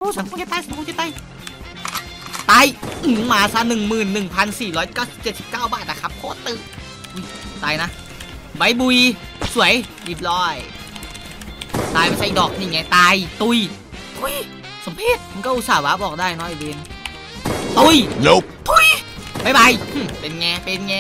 อ้ฉันคงจะตายตายมาซะ11,479 บาทนะครับโคตรตึงตายนะใบบุยสวยเรียบร้อยตายไม่ใช่ดอกนี่ไงตายตุยสมเพชมันก็อุตส่าห์วะบอกได้น้อยเบนตุยตุยบายเป็นไง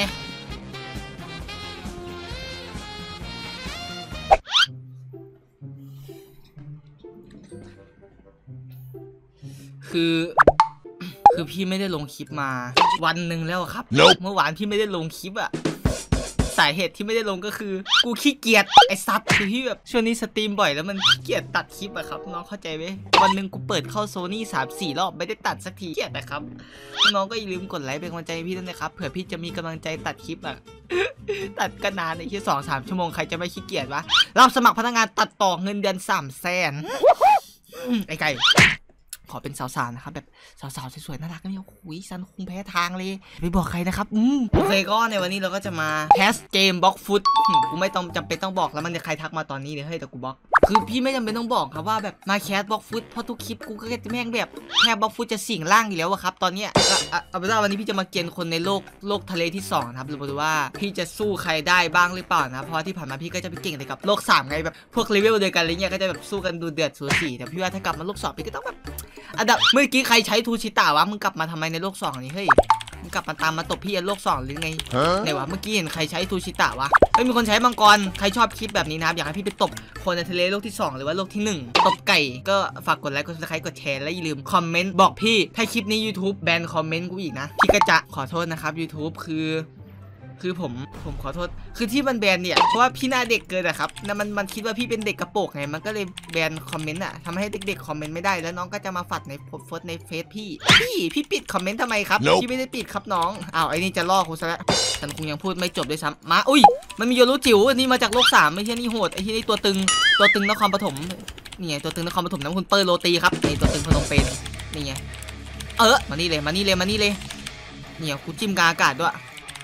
คือพี่ไม่ได้ลงคลิปมาวันหนึ่งแล้วครับ เมื่อวานพี่ไม่ได้ลงคลิปอะสาเหตุที่ไม่ได้ลงก็คือกูขี้เกียจไอ้ซับคือพี่แบบช่วงนี้สตรีมบ่อยแล้วมันขี้เกียจตัดคลิปอะครับน้องเข้าใจไหมวันหนึ่งกูเปิดเข้าโซนี่3-4 รอบไม่ได้ตัดสักทีเกียจนะครับน้องก็อย่าลืมกดไลค์เป็นกำลังใจให้พี่ด้วยนะครับเผื่อพี่จะมีกำลังใจตัดคลิปอะตัดก็นานในแค่2-3 ชั่วโมงใครจะไม่ขี้เกียจวะรับสมัครพนักงานตัดต่อเงินเดือน300,000ไอ้ไก่ขอเป็นสาวๆนะครับแบบสาวๆสวยๆน่ารักก็มีหุยซันคุงแพ้ทางเลยไม่บอกใครนะครับโอเคก็ในวันนี้เราก็จะมาแคสเกมบล็อกฟุตกูไม่ต้องจำเป็นต้องบอกแล้วมันจะใครทักมาตอนนี้เลยเฮ้ยแต่กูบล็อกคือพี่ไม่จำเป็นต้องบอกครับว่าแบบมาแคสบล็อกฟุตเพราะทุกคลิปกูก็แม่งแบบแค่บล็อกฟุตจะสิ่งล่างอยู่แล้วอะครับตอนเนี้ยเอาเป็นว่าวันนี้พี่จะมาเกณฑ์คนในโลกทะเลที่2นะครับดูว่าพี่จะสู้ใครได้บ้างหรือเปล่านะเพราะที่ผ่านมาพี่ก็จะไปเก่งแต่กับโลก3ไงแบบพวกเลเวลเดียวกันอะไรเงี้ยก็จะแบบสู้กันดูเดือดสูสีแต่พี่ว่าถ้ากลับมาโลก2พี่ก็ต้องแบบอันดับเมื่อกี้ใครใช้ทูชิตะวะมึงกลับมาทำไมในโลก2นี่เฮ้ยมึงกลับมาตามมาตบพี่ในโลก2หรือไงไหนวะเมื่อกี้เห็นใครใช้ทูชิตะวะเฮ้ยมีคนใช้มังกรใครชอบคลิปแบบนี้นะครับอยากให้พี่ไปตบคนในทะเลโลกที่2หรือว่าโลกที่1ตบไก่ก็ฝากกดไลค์กดซับสไครต์กดแชร์และอย่าลืมคอมเมนต์บอกพี่ถ้าคลิปนี้ YouTube แบนคอมเมนต์กูอีกนะพี่ก็จะขอโทษนะครับ YouTube คือผมขอโทษคือที่มันแบนเนี่ยเพราะว่าพี่หน้าเด็กเกินอะครับนะมันคิดว่าพี่เป็นเด็กกระโปรงไงมันก็เลยแบนคอมเมนต์อะทำให้เด็กๆคอมเมนต์ไม่ได้แล้วน้องก็จะมาฝัดในโพสในเฟซพี่ปิดคอมเมนต์ทำไมครับพี่ไม่ได้ปิดครับน้องอ้าวไอ้นี่จะล่อกูซะแล้วฉันคงยังพูดไม่จบด้วยซ้ำมาอุ้ยมันมีโยรุจิ๋วนี่มาจากโลก3ไม่ใช่นี่โหดไอ้ที่นี่ตัวตึงนครปฐมนี่ไงตัวตึงนครปฐมน้ำคุณเปิ้ลโรตีครับนี่ตัวตึงพนมเปญนี่ไงมานี่เลยเนี่ยกูจิ้มกาอากาศด้วย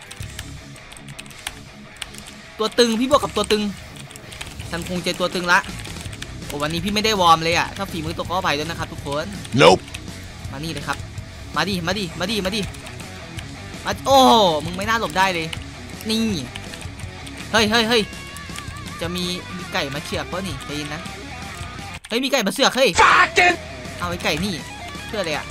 ตัวตึงพี่บวกกับตัวตึงฉันคงเจอตัวตึงละโอ้วันนี้พี่ไม่ได้วอร์มเลยอะถ้าฝีมือตกก็อภัยด้วยนะครับทุกคน Nope มานี่เลยครับมาดิโอ้มึงไม่น่าหลบได้เลยนี่เฮ้ยจะมีไก่มาเชือกป่ะนี่ใจเย็นนะเฮ้ยมีไก่มาเสือกเฮ้ยเอาไอ้ไก่นี่เพื่ออะไรอะ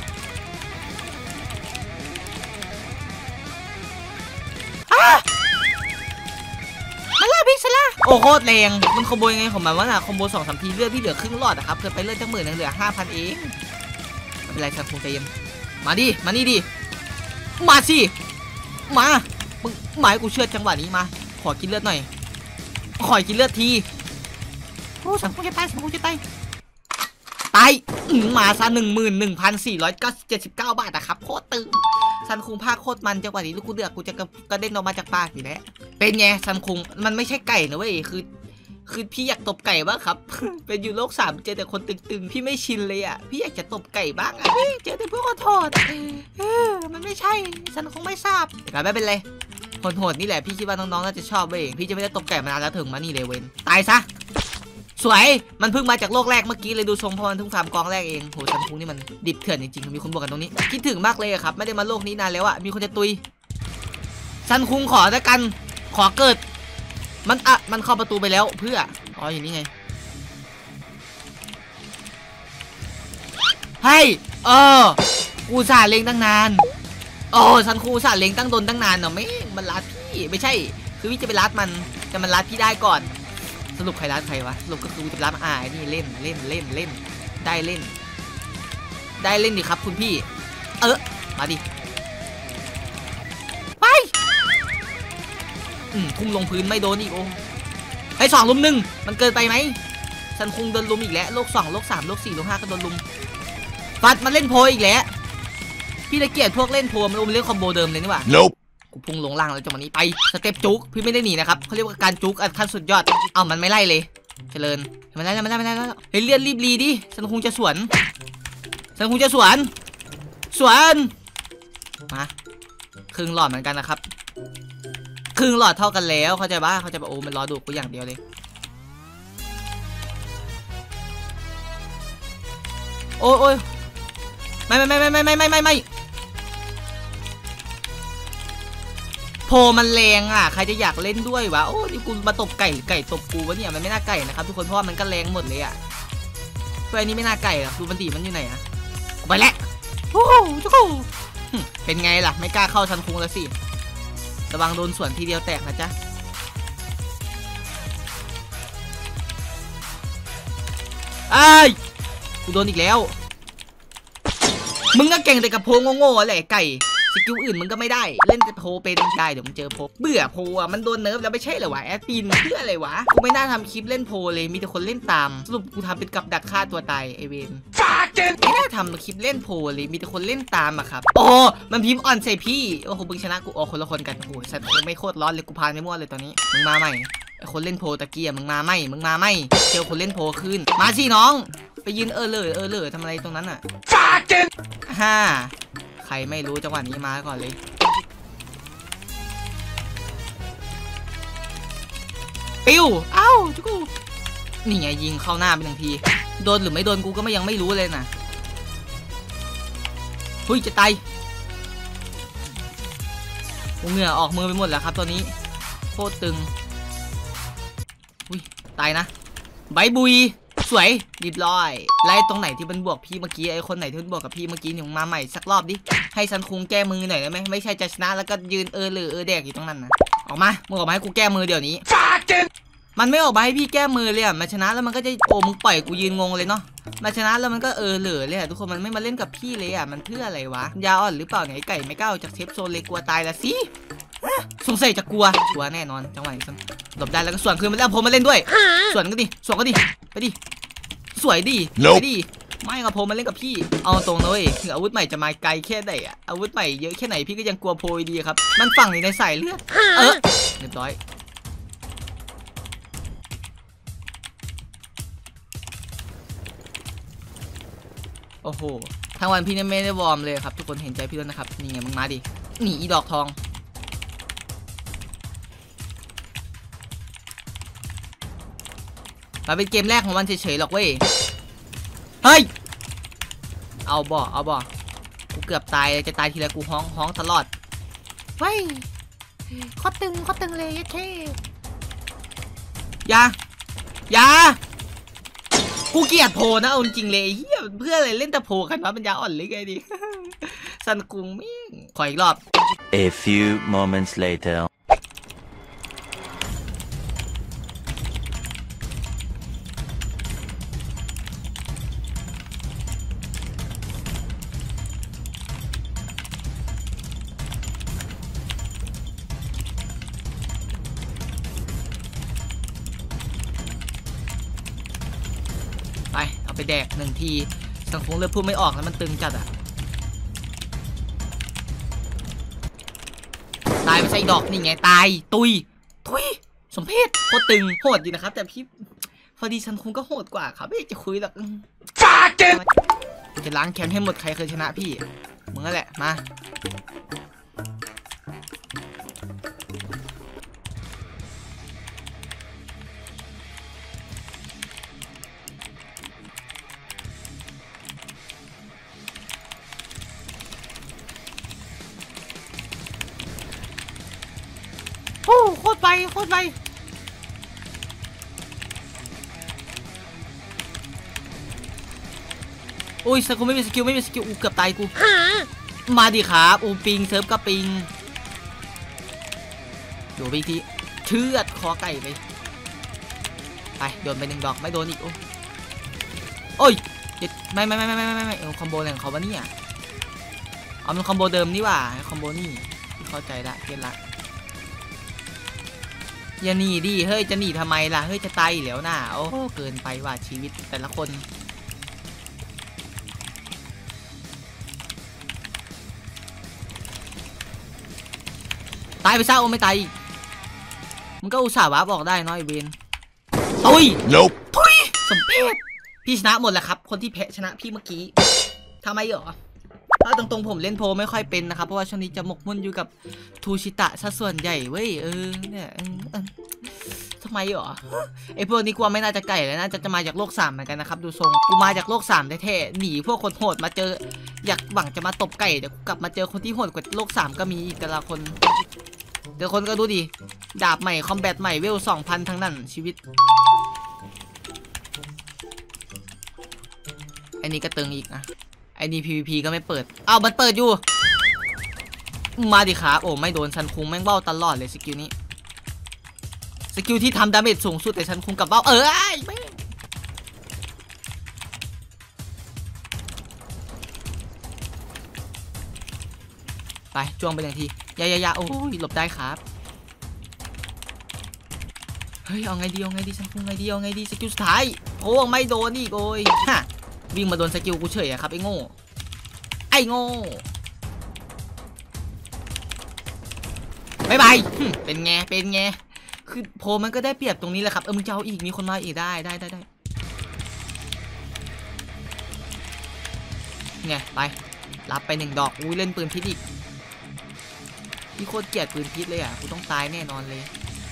โอ้โคตรแรงมันคอมโบยังไงของมันวะน่ะคอมโบ2-3 ทีเลือดพี่เหลือครึ่งหลอดนะครับเกินไปเลือดจัง10,000เหลือ 5,000 เองไม่เป็นไรฉันคงใจเย็นมานี่ดิมาสิมามึงหมายกูเชื่อจังหวะนี้มาขอกินเลือดหน่อยขอกินเลือดทีโอ้ฉันคงจะตายมาซะ11,479 บาทนะครับโคตรตึงซันคุงภาคโคตรมันจังหวะนี้ลูกกูเดือกกูจะกระเด็นออกมาจากปากอยู่แล้วเป็นไงซันคุงมันไม่ใช่ไก่นะเว้ยคือพี่อยากตบไก่บ้างครับ เป็นอยู่โลก3เจอแต่คนตึงๆพี่ไม่ชินเลยอ่ะพี่อยากจะตบไก่บ้างอ่ะเจอแต่พวกขอโทษมันไม่ใช่ซันคงไม่ทราบแต่ไม่เป็นไรโหดนี่แหละพี่คิดว่าน้องๆน่าจะชอบเว้ยพี่จะไม่ได้ตบไก่มานานแล้วถึงมานี่เลยเว้นตายซะสวยมันเพิ่งมาจากโลกแรกเมื่อกี้เลยดูทรงพอมันเพิ่งฟาร์มกองแรกเองโหซันคุงนี่มันดิบเถื่อนจริงๆมีคนบอกกันตรงนี้คิดถึงมากเลยครับไม่ได้มาโลกนี้นานแล้วอะมีคนจะตุยซันคุงขอแล้วกันขอเกิดมันเข้าประตูไปแล้วเพื่ออ๋ออย่างนี้ไงเฮ้ยกูสาเล็งตั้งนานซันคุงสาเล็งตั้งนานเนาะไม่มันรัดพี่ไม่ใช่คือพี่จะไปรัดมันแต่มันรัดพี่ได้ก่อนสรุปใครรัดใครวะสรุปก็คือจะรัดนี่เล่นได้เล่นดิครับคุณพี่มาดิไปทุ่มลงพื้นไม่โดนอีกโอ้ไอ้2 ลุม 1มันเกินไปไหมฉันคงโดนลุมอีกแล้วโลก2โลก3โลก4โลก5ก็โดนลุมฟัดมันเล่นโพอีกแล้วพี่ละเกียดพวกเล่นโพมันเล่นคอมโบเดิมเลยนี่หว่า Nope กูพุ่งลงล่างแล้วจังหวะนี้ไปสเต็ปจุกพี่ไม่ได้หนีนะครับเขาเรียกว่าการจุกขั้นสุดยอดมันไม่ไล่เลยเจริญมันได้แล้วเฮ้ยเลียนรีบรีดิฉันคงจะสวนมาครึ่งหลอดเหมือนกันนะครับครึ่งหลอดเท่ากันแล้วเข้าใจป่ะโอ้มันรอดูกูอย่างเดียวเลยโอ้ยไม่โพมันแรงอ่ะใครจะอยากเล่นด้วยวะโอ้ยกูมาตบไก่ตบกูวะเนี่ยมันไม่น่าไก่นะครับทุกคนเพราะว่ามันก็แรงหมดเลยอ่ะเพื่อนนี้ไม่น่าไก่หรอกดูมันดีมันอยู่ไหนอ่ะไปแล้วโอ้โหเป็นไงล่ะไม่กล้าเข้าชันคุงแล้วสิระวังโดนส่วนทีเดียวแตกนะจ๊ะไอ้กูโดนอีกแล้วมึงก็เก่งแต่กับโพโง่ๆแหละไก่สกิลอื่นมึงก็ไม่ได้เล่นแต่โพเป็นได้เดี๋ยวมึงเจอโพเบื่อโพอ่ะมันโดนเนิร์ฟแล้วไม่ใช่เหรอวะแอดปินเพื่ออะไรวะกูไม่น่าทำคลิปเล่นโพเลยมีแต่คนเล่นตามสรุปกูทำเป็นกับดักฆ่าตัวตายไอเวนไม่น่าทำคลิปเล่นโพเลยมีแต่คนเล่นตามอะครับโอ้มันพิมพ์อ่อนใส่พี่โอ้โหมึงชนะกูอ๋อคนละคนกันโอ้โหสัตว์คงไม่โคตรร้อนเลยกูพานไม่มั่วเลยตอนนี้มึงมาใหม่ไอคนเล่นโพตะเกียมึงมาไม่เจอคนเล่นโพขึ้นมาสิน้องไปยืนเลยทำอะไรตรงนั้นอะฮ่าใครไม่รู้จังหวะนี้มาก่อนเลยปิ้วเอ้าทุกคนนี่ไงยิงเข้าหน้าไปหนึ่งทีโดนหรือไม่โดนกูก็ยังไม่รู้เลยนะเฮ้ยจะตายเหงื่อออกมือไปหมดแล้วครับตอนนี้โคตรตึงอุ้ยตายนะใบบุยสวยรีบร้อยไล่ตรงไหนที่มันบวกพี่เมื่อกี้ไอ้คนไหนที่มันบวกกับพี่เมื่อกี้เนี่ยมาใหม่สักรอบดิให้ซันคุงแก้มือหน่อยได้ไหมไม่ใช่จะชนะแล้วก็ยืนแดกอยู่ตรงนั้นนะออกมามึงออกมาให้กูแก้มือเดี๋ยวนี้มันไม่ออกมาให้พี่แก้มือเลยอ่ะมาชนะแล้วมันก็จะโอ้มึงปล่อยกูยืนงงเลยเนาะมาชนะแล้วมันก็เลยทุกคนมันไม่มาเล่นกับพี่เลยอ่ะมันเพื่ออะไรวะยาอ่อนหรือเปล่าเนี่ยไก่ไม่กล้าจากเซฟโซนเลยกลัวตายละสิสงสัยจะกลัวแน่นอนจังหวะนี้หลบได้แล้วก็ส่วนคืนมาแล้วผมมาเล่นด้วยส่วนก็ดิไปดิสวยดิไปดิไม่กับโพมาเล่นกับพี่เอาตรงนะเว้ยถึงอาวุธใหม่จะมาไกลแค่ไหนอะอาวุธใหม่เยอะแค่ไหนพี่ก็ยังกลัวโพดีครับมันฝังอยู่ในสายเลือดเรียบร้อยโอ้โหทั้งวันพี่ไม่ได้วอร์มเลยครับทุกคนเห็นใจพี่ด้วยนะครับนี่ไงมึงมาดิหนีอีดอกทองมาเป็นเกมแรกของวันเฉยๆหรอกเว้ยเฮ้ยเอาบ่กูเกือบตายจะตายทีไรกูฮ้องตลอดเฮ้ยข้อตึงเลยเท่ยากูเกลียดโพนะเอาจริงเลยเฮียเพื่ออะไรเล่นแต่โพกันวะมันยาอ่อนเลยไงดิซันกุงมิ่งขออีกรอบ A few moments later ไปเอาไปแดกหนึ่งทีสังคงเลยพูดไม่ออกแล้วมันตึงจัดอ่ะตายไปใส่ดอกนี่ไงตายตุยสมเพศโคตรตึงโหดดีนะครับแต่พี่พอดีสันคงก็โหดกว่าครับไม่จะคุยหรอกจะล้างแค้นให้หมดใครเคยชนะพี่มึงนั่นแหละมาโอ้โคตรไปโอ้ยสกูไม่มีสกิลอูเกือบตายกูมาดิครับอูปิงเซิร์ฟก็ปิงอยู่ไปทีเชือดคอไก่ไปโดนไป1 ดอกไม่โดนอีกโอ้ยไม่คอมโบอะไรของเขาวะเนี่ยเอาเป็นคอมโบเดิมนี่ว่าคอมโบนี่เข้าใจละเก็ตละอย่าหนีดิเฮ้ยจะหนีทำไมล่ะเฮ้ยจะตายแล้วน่ะโอ้เกินไปว่าชีวิตแต่ละคนตายไปซะโอ้ไม่ตายมันก็อุตส่าห์วาร์ปออกได้น้อยเบนตุยสมเพชพี่ชนะหมดแหละครับคนที่แพ้ชนะพี่เมื่อกี้ทำไมเหรอถ้าตรงๆผมเล่นโพไม่ค่อยเป็นนะครับเพราะว่าช่วงนี้จะหมกมุ่นอยู่กับทูชิตะซะส่วนใหญ่เว้ยเนี่ยทำไมเหรอไอพวกนี้กูไม่น่าจะไก่เลยน่าจะมาจากโลก3เหมือนกันนะครับดูทรงกูมาจากโลก3แท้ๆหนีพวกคนโหดมาเจออยากหวังจะมาตบไก่เดี๋ยวกลับมาเจอคนที่โหดกว่าโลก3ก็มีอีกแต่ละคนแต่คนก็ดูดิดาบใหม่คอมแบทใหม่เวล 2,000 ทั้งนั้นชีวิตไอ้นี่ก็ตึงอีกนะไอ้นี่ PVP ก็ไม่เปิดอ้าวมันเปิดอยู่มาดิขาโอ้ไม่โดนซันคุงแม่งเบ้าตลอดเลยสกิลนี้สกิลที่ทำดาเมจสูงสุดแต่ซันคุงกับเบ้าไม่ไปจ้วงไป1 ทียาโอ้ยหลบได้ครับเฮ้ยเอาไงดีซันคุงไงดีสกิลสุดท้ายโอ้ไม่โดนอีกโอ้ยฮะวิ่งมาโดนสกิลกูเฉยอะครับไอ้โง่บายเป็นไงคือโพมันก็ได้เปรียบตรงนี้แหละครับมึงจะเอาอีกมีคนมาอีกได้ไงไปรับไป1 ดอกอุ้ยเล่นปืนพิษอีกพี่โคตรเกลียดปืนพิษเลยอ่ะกูต้องตายแน่นอนเลย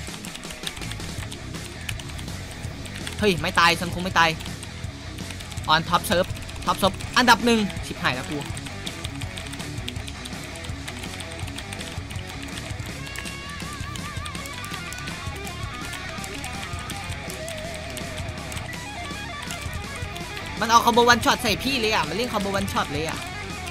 เฮ้ยไม่ตายซันคงไม่ตายออนท็อปเซิร์ฟอันดับ1ชิบหายแล้วกูมันเอาคอมโบวันช็อตใส่พี่เลยอ่ะมันเล่นคอมโบวันช็อตเลยอ่ะ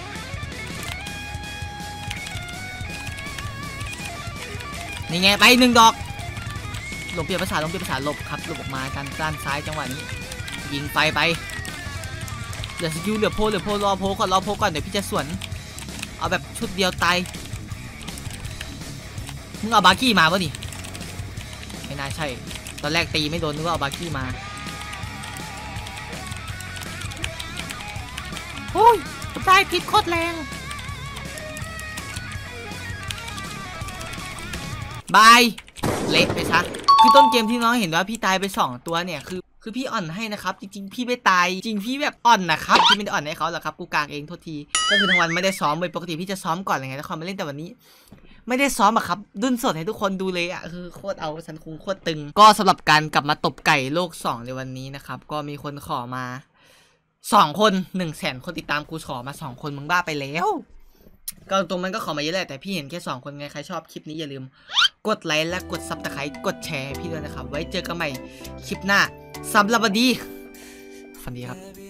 นี่ไงไป1 ดอกลงเปลี่ยนภาษาหลบครับหลบออกมาด้านซ้ายจังหวะนี้ยิงไปเหลือสกิลเหลือโพรอโพก่อนเดี๋ยวพี่จะสวนเอาแบบชุดเดียวตายมึงเอาบาร์กี้มาป่ะนี่ไม่น่าใช่ตอนแรกตีไม่โดนนึกว่าเอาบาร์กี้มาโอ้ยตายพิษโคตรแรงบายเละไปซะคือต้นเกมที่น้องเห็นว่าพี่ตายไป2 ตัวเนี่ยคือพี่อ่อนให้นะครับจริงๆพี่ไม่ตายจริงพี่แบบอ่อนนะครับพี่ไม่ได้อ่อนให้เขาหรอกครับกูกางเองโทษทีก็คือทั้งวันไม่ได้ซ้อมเลยปกติพี่จะซ้อมก่อนอะไรเงี้ยแล้วคอมมาเล่นแต่วันนี้ไม่ได้ซ้อมอะครับดุนสดให้ทุกคนดูเลยอะคือโคตรเอาซันคุงโคตรตึงก็สำหรับการกลับมาตบไก่โลก2ในวันนี้นะครับก็มีคนขอมา2 คน100,000 คนติดตามกูขอมา2 คนมึงบ้าไปแล้วก็ตรงมันก็ขอมาเยอะแหละแต่พี่เห็นแค่2 คนไงใครชอบคลิปนี้อย่าลืมกดไลค์และกดซับสไครต์กดแชร์พี่ด้วยนะครับไว้เจอกันใหม่คลิปหน้าสำหรับวันนี้ฝันดี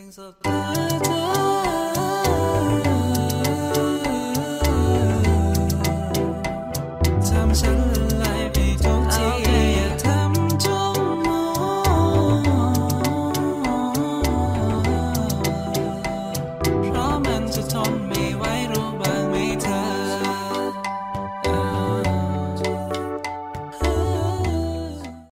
ครับ